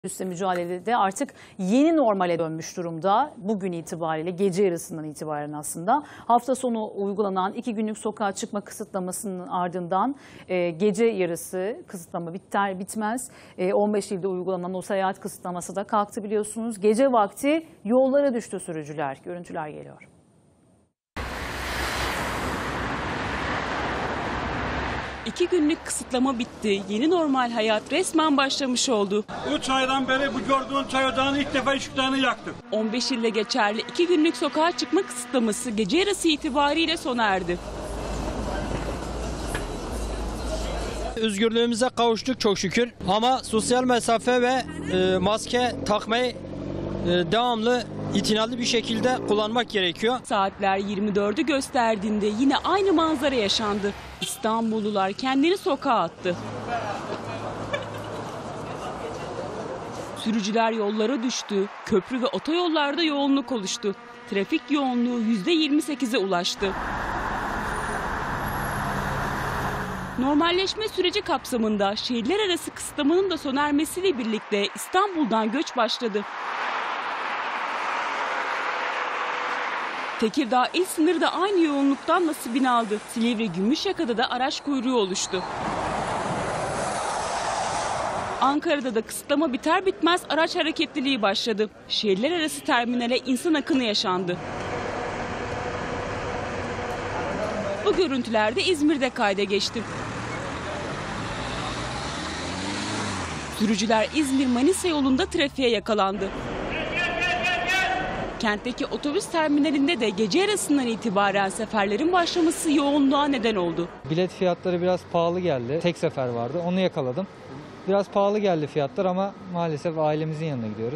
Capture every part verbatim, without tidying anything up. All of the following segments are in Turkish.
Virüsle mücadelede artık yeni normale dönmüş durumda. Bugün itibariyle, gece yarısından itibaren aslında hafta sonu uygulanan iki günlük sokağa çıkma kısıtlamasının ardından e, gece yarısı kısıtlama biter bitmez e, on beş ilde uygulanan o seyahat kısıtlaması da kalktı biliyorsunuz. Gece vakti yollara düştü sürücüler. Görüntüler geliyor. İki günlük kısıtlama bitti. Yeni normal hayat resmen başlamış oldu. Üç aydan beri bu gördüğün çay ocağını ilk defa ışıklarını yaktık. on beş ilde geçerli iki günlük sokağa çıkma kısıtlaması gece yarısı itibariyle sona erdi. Özgürlüğümüze kavuştuk çok şükür. Ama sosyal mesafe ve e, maske takmayı e, devamlı itinalı bir şekilde kullanmak gerekiyor. Saatler yirmi dördü gösterdiğinde yine aynı manzara yaşandı. İstanbullular kendini sokağa attı. Sürücüler yollara düştü. Köprü ve otoyollarda yoğunluk oluştu. Trafik yoğunluğu yüzde yirmi sekize ulaştı. Normalleşme süreci kapsamında şehirler arası kısıtlamanın da sona ermesiyle birlikte İstanbul'dan göç başladı. Tekirdağ il sınırı da aynı yoğunluktan nasibini aldı. Silivri Gümüşyaka'da da araç kuyruğu oluştu. Ankara'da da kısıtlama biter bitmez araç hareketliliği başladı. Şehirler arası terminale insan akını yaşandı. Bu görüntüler de İzmir'de kayda geçti. Sürücüler İzmir-Manisa yolunda trafiğe yakalandı. Kentteki otobüs terminalinde de gece yarısından itibaren seferlerin başlaması yoğunluğa neden oldu. Bilet fiyatları biraz pahalı geldi. Tek sefer vardı. Onu yakaladım. Biraz pahalı geldi fiyatlar ama maalesef ailemizin yanına gidiyoruz.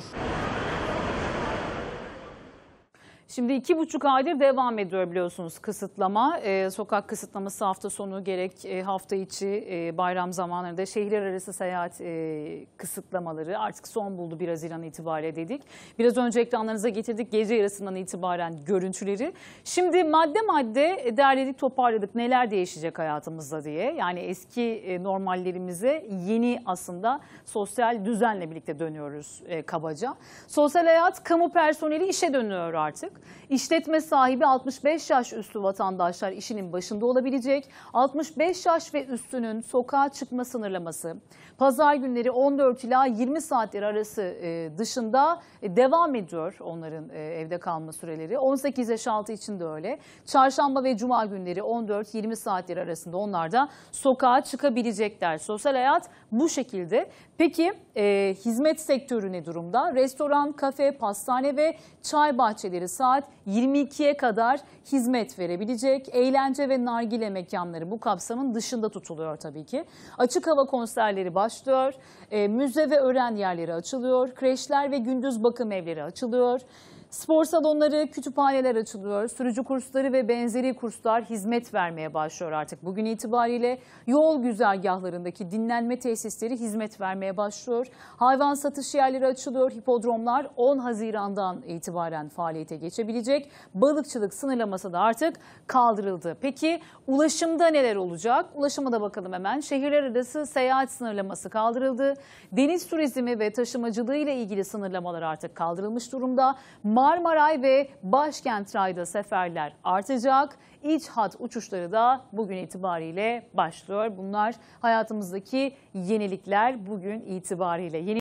Şimdi iki buçuk aydır devam ediyor biliyorsunuz kısıtlama. Ee, sokak kısıtlaması hafta sonu gerek e, hafta içi e, bayram zamanlarında şehirler arası seyahat e, kısıtlamaları artık son buldu bir Haziran itibariyle dedik. Biraz önce ekranlarınıza getirdik gece yarısından itibaren görüntüleri. Şimdi madde madde derledik toparladık neler değişecek hayatımızda diye. Yani eski e, normallerimize yeni aslında sosyal düzenle birlikte dönüyoruz e, kabaca. Sosyal hayat, kamu personeli işe dönüyor artık. İşletme sahibi altmış beş yaş üstü vatandaşlar işinin başında olabilecek. altmış beş yaş ve üstünün sokağa çıkma sınırlaması pazar günleri on dört ila yirmi saatler arası dışında devam ediyor onların evde kalma süreleri. on sekiz yaş altı için de öyle. Çarşamba ve cuma günleri on dört yirmi saatler arasında onlar da sokağa çıkabilecekler. Sosyal hayat bu şekilde. Peki e, hizmet sektörü ne durumda? Restoran, kafe, pastane ve çay bahçeleri saat yirmi ikiye kadar hizmet verebilecek. Eğlence ve nargile mekanları bu kapsamın dışında tutuluyor tabii ki. Açık hava konserleri başlıyor. E, müze ve öğren yerleri açılıyor. Kreşler ve gündüz bakım evleri açılıyor. Spor salonları, kütüphaneler açılıyor. Sürücü kursları ve benzeri kurslar hizmet vermeye başlıyor artık. Bugün itibariyle yol güzergahlarındaki dinlenme tesisleri hizmet vermeye başlıyor. Hayvan satış yerleri açılıyor. Hipodromlar on Haziran'dan itibaren faaliyete geçebilecek. Balıkçılık sınırlaması da artık kaldırıldı. Peki ulaşımda neler olacak? Ulaşıma da bakalım hemen. Şehirler arası seyahat sınırlaması kaldırıldı. Deniz turizmi ve taşımacılığı ile ilgili sınırlamalar artık kaldırılmış durumda. Marmaray ve Başkent Ray'da seferler artacak. İç hat uçuşları da bugün itibariyle başlıyor. Bunlar hayatımızdaki yenilikler bugün itibariyle. Yeni